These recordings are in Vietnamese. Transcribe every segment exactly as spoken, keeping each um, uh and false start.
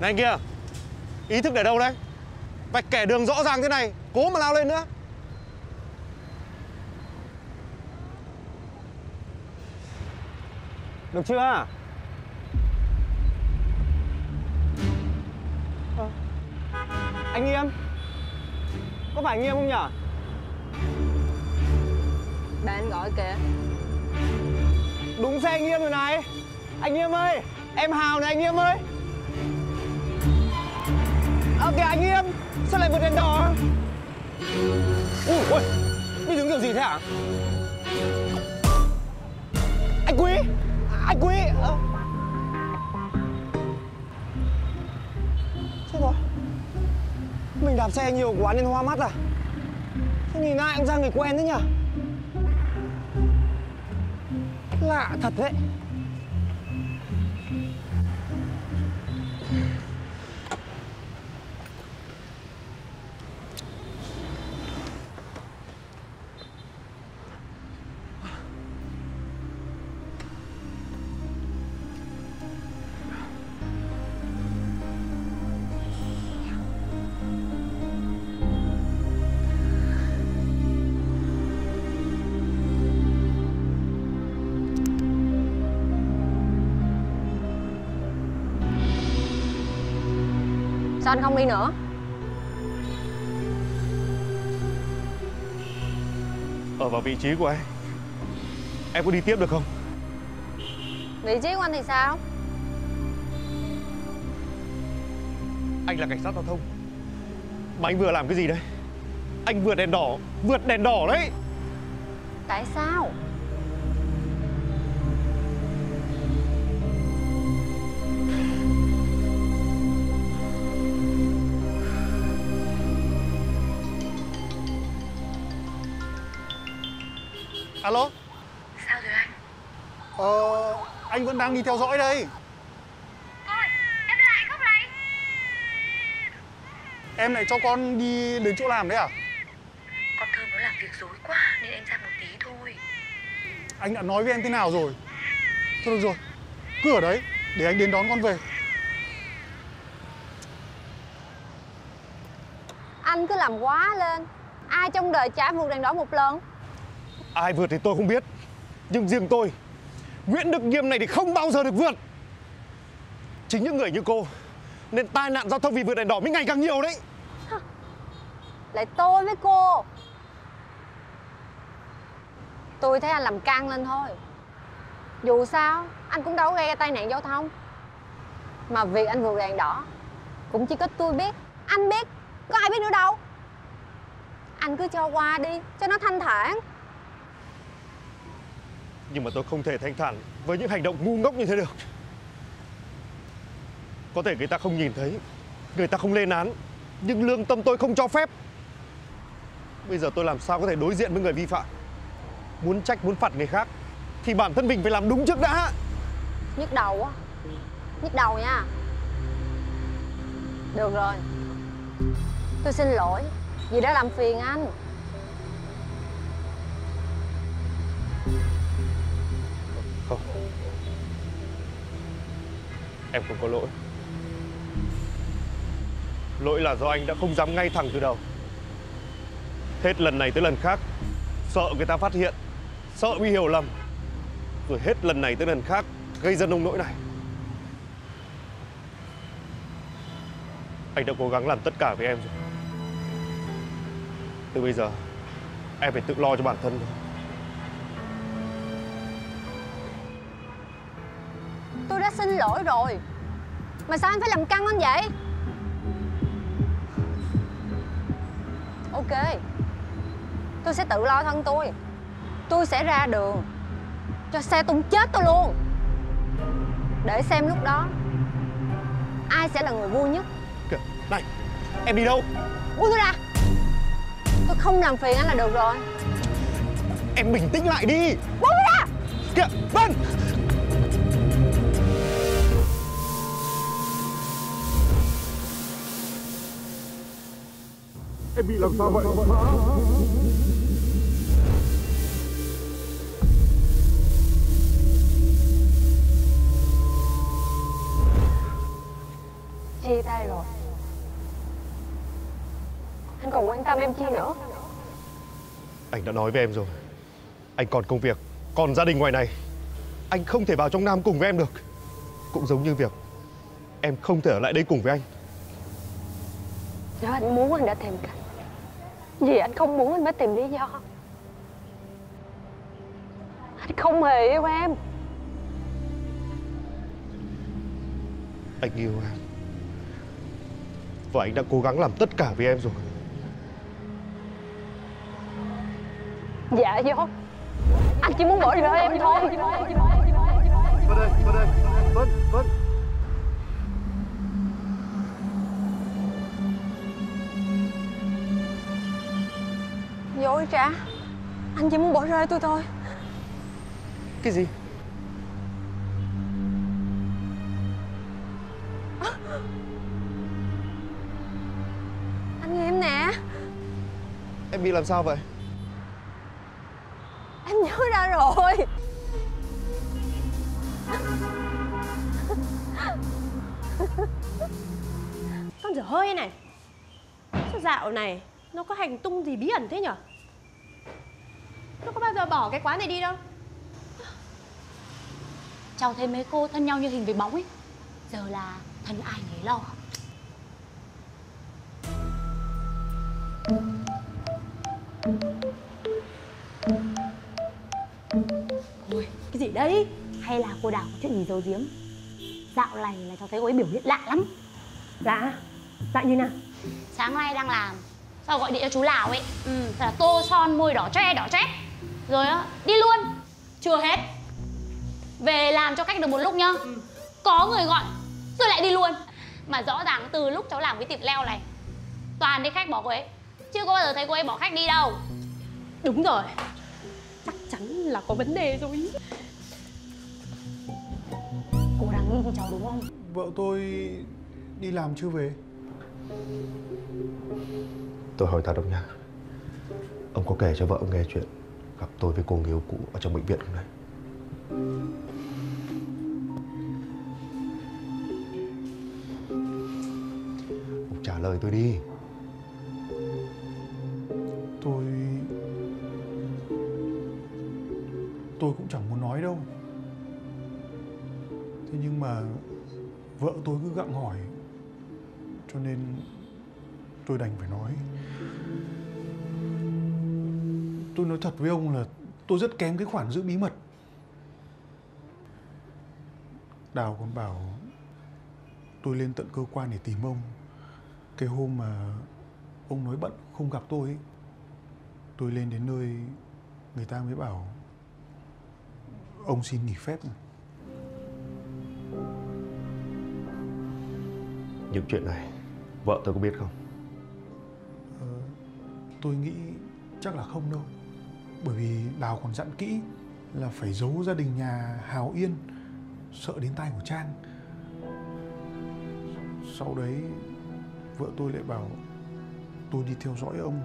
Này anh kia, ý thức để đâu đấy? Vạch kẻ đường rõ ràng thế này, cố mà lao lên nữa. Được chưa? À, anh Nghiêm, có phải anh Nghiêm không nhở? Bà anh gọi kìa. Đúng xe anh Nghiêm rồi này. Anh Nghiêm ơi, em Hào này anh Nghiêm ơi. Ờ kìa anh Nghiêm, sao lại vượt đèn đỏ? Ui ôi, đi đứng kiểu gì thế hả? Anh Quý, anh Quý. Ờ. Chết rồi, mình đạp xe nhiều quá nên hoa mắt à? Thế nhìn ai cũng ra người quen thế nhở? Lạ thật đấy. Sao anh không đi nữa? Ở vào vị trí của em, em có đi tiếp được không? Vị trí của anh thì sao? Anh là cảnh sát giao thông, mà anh vừa làm cái gì đấy? Anh vượt đèn đỏ, vượt đèn đỏ đấy. Tại sao? Alo. Sao rồi anh? Ờ, anh vẫn đang đi theo dõi đây. Ôi, em lại khóc này. Em lại cho con đi đến chỗ làm đấy à? Con Thơm nó làm việc rối quá nên em ra một tí thôi. Anh đã nói với em thế nào rồi? Thôi được rồi, cứ ở đấy để anh đến đón con về. Anh cứ làm quá lên. Ai trong đời chả vượt đèn đỏ một lần. Ai vượt thì tôi không biết, nhưng riêng tôi, Nguyễn Đức Nghiêm này thì không bao giờ được vượt. Chính những người như cô nên tai nạn giao thông vì vượt đèn đỏ mới ngày càng nhiều đấy. Lại tôi với cô. Tôi thấy anh làm căng lên thôi. Dù sao anh cũng đâu có gây ra tai nạn giao thông. Mà việc anh vượt đèn đỏ cũng chỉ có tôi biết, anh biết, có ai biết nữa đâu. Anh cứ cho qua đi cho nó thanh thản. Nhưng mà tôi không thể thanh thản với những hành động ngu ngốc như thế được. Có thể người ta không nhìn thấy, người ta không lên án, nhưng lương tâm tôi không cho phép. Bây giờ tôi làm sao có thể đối diện với người vi phạm? Muốn trách, muốn phạt người khác thì bản thân mình phải làm đúng trước đã. Nhức đầu á. Nhức đầu nha. Được rồi, tôi xin lỗi vì đã làm phiền anh. Không, em không có lỗi. Lỗi là do anh đã không dám ngay thẳng từ đầu. Hết lần này tới lần khác, sợ người ta phát hiện, sợ bị hiểu lầm. Rồi hết lần này tới lần khác, gây ra nông nỗi này. Anh đã cố gắng làm tất cả với em rồi. Từ bây giờ, em phải tự lo cho bản thân thôi. Tôi đã xin lỗi rồi, mà sao anh phải làm căng anh vậy? Ok, tôi sẽ tự lo thân tôi. Tôi sẽ ra đường cho xe tung chết tôi luôn, để xem lúc đó ai sẽ là người vui nhất. Kìa, này, em đi đâu? Buông tôi ra. Tôi không làm phiền anh là được rồi. Em bình tĩnh lại đi. Buông tôi ra. Kìa, Vân. Em bị làm sao vậy? Thì thêm chi nữa. Anh đã nói với em rồi, anh còn công việc, còn gia đình ngoài này. Anh không thể vào trong Nam cùng với em được. Cũng giống như việc em không thể ở lại đây cùng với anh. Nếu anh muốn anh đã tìm cách. Vì anh không muốn anh mới tìm lý do. Anh không hề yêu em. Anh yêu em. Và anh đã cố gắng làm tất cả vì em rồi. Dạ dốt. Anh chỉ muốn bỏ rơi em thôi. Vân ơi, Vân ơi, Vân, Vân. Dối trá. Anh chỉ muốn bỏ rơi tôi thôi. Cái gì? Anh nghe em nè. Em bị làm sao vậy? Em nhớ ra rồi. Con dở hơi này. Sao dạo này nó có hành tung gì bí ẩn thế nhở? Nó có bao giờ bỏ cái quán này đi đâu. Cháu thấy mấy cô thân nhau như hình với bóng ấy. Giờ là thân ai nấy lo. Ôi, cái gì đấy? Hay là cô Đào có chuyện gì giấu giếm? Dạo này là cháu thấy cô ấy biểu hiện lạ lắm. Lạ? Lạ như nào? Sáng nay đang làm, sao gọi điện cho chú Lào ấy. Ừ, là tô son môi đỏ tre đỏ chét. Rồi á, đi luôn. Chưa hết. Về làm cho khách được một lúc nhá. Ừ. Có người gọi, rồi lại đi luôn. Mà rõ ràng từ lúc cháu làm cái tiệm leo này, toàn đi khách bỏ cô ấy. Chưa có bao giờ thấy cô ấy bỏ khách đi đâu. Đúng rồi. Chắc chắn là có vấn đề rồi. Cô đang nghi cháu đúng không? Vợ tôi đi làm chưa về. Tôi hỏi thật ông nha. Ông có kể cho vợ ông nghe chuyện gặp tôi với cô người yêu cũ ở trong bệnh viện không này? Ông trả lời tôi đi. Tôi... Tôi cũng chẳng muốn nói đâu. Thế nhưng mà vợ tôi cứ gặng hỏi, cho nên tôi đành phải nói. Tôi nói thật với ông là tôi rất kém cái khoản giữ bí mật. Đào còn bảo tôi lên tận cơ quan để tìm ông. Cái hôm mà ông nói bận không gặp tôi ấy, tôi lên đến nơi người ta mới bảo ông xin nghỉ phép. Những chuyện này vợ tôi có biết không? Ờ, tôi nghĩ chắc là không đâu. Bởi vì Đào còn dặn kỹ là phải giấu gia đình nhà Hào Yên, sợ đến tai của Trang. Sau đấy vợ tôi lại bảo tôi đi theo dõi ông.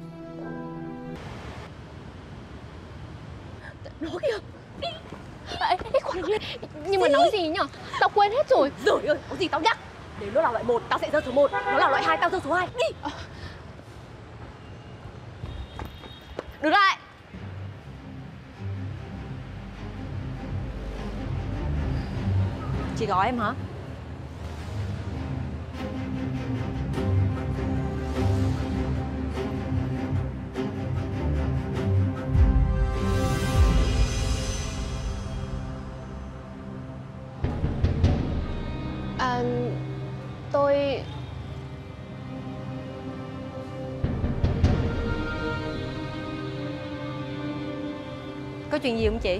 Nó kìa. Đi. Ê, ê, khoan lên. Nhưng mà nói gì nhở? Tao quên hết rồi. Giời ơi, có gì tao nhắc. Nếu nó là loại một, tao sẽ rơi số một. Nó là loại hai, tao rơi số hai. Đi. À. Đứng lại. Chị gọi em hả? À, tôi... Có chuyện gì không chị?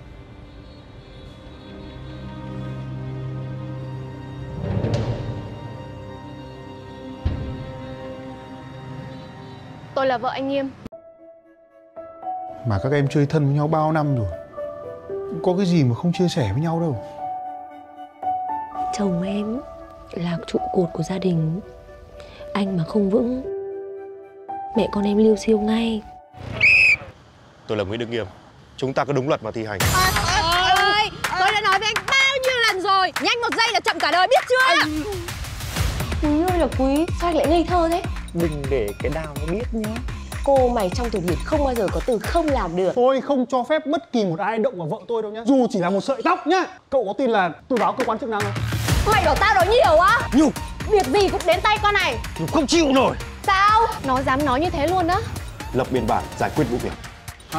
Tôi là vợ anh Nghiêm. Mà các em chơi thân với nhau bao năm rồi, có cái gì mà không chia sẻ với nhau đâu. Chồng em là trụ cột của gia đình. Anh mà không vững, mẹ con em liêu xiêu ngay. Tôi là Nguyễn Đức Nghiêm. Chúng ta có đúng luật mà thi hành. Ơi, tôi đã nói với anh bao nhiêu lần rồi, nhanh một giây là chậm cả đời, biết chưa? Quý ơi là quý, sao anh lại ngây thơ thế? đừng để cái Đào nó biết nhá. Cô mày trong tiếng Việt không bao giờ có từ không làm được. Tôi không cho phép bất kỳ một ai động vào vợ tôi đâu nhá. Dù chỉ là một sợi tóc nhá. Cậu có tin là tôi báo cơ quan chức năng không? Mày bảo tao nói nhiều á? Nhung, Việc gì cũng đến tay con này. Nhung không chịu nổi. Sao? Nó dám nói như thế luôn đó. Lập biên bản giải quyết vụ việc. Hả?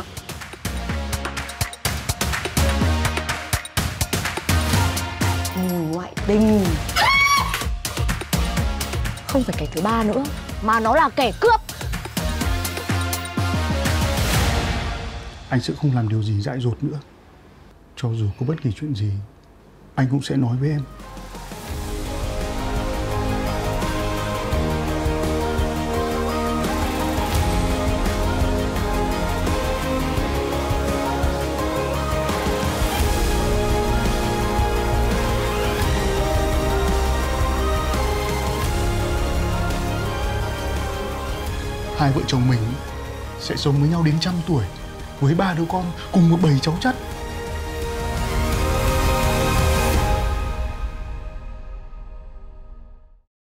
Ngoại tình. Không phải kẻ thứ ba nữa, mà nó là kẻ cướp. Anh sẽ không làm điều gì dại dột nữa. Cho dù có bất kỳ chuyện gì, anh cũng sẽ nói với em. Hai vợ chồng mình sẽ sống với nhau đến trăm tuổi, với ba đứa con cùng một bầy cháu chắt.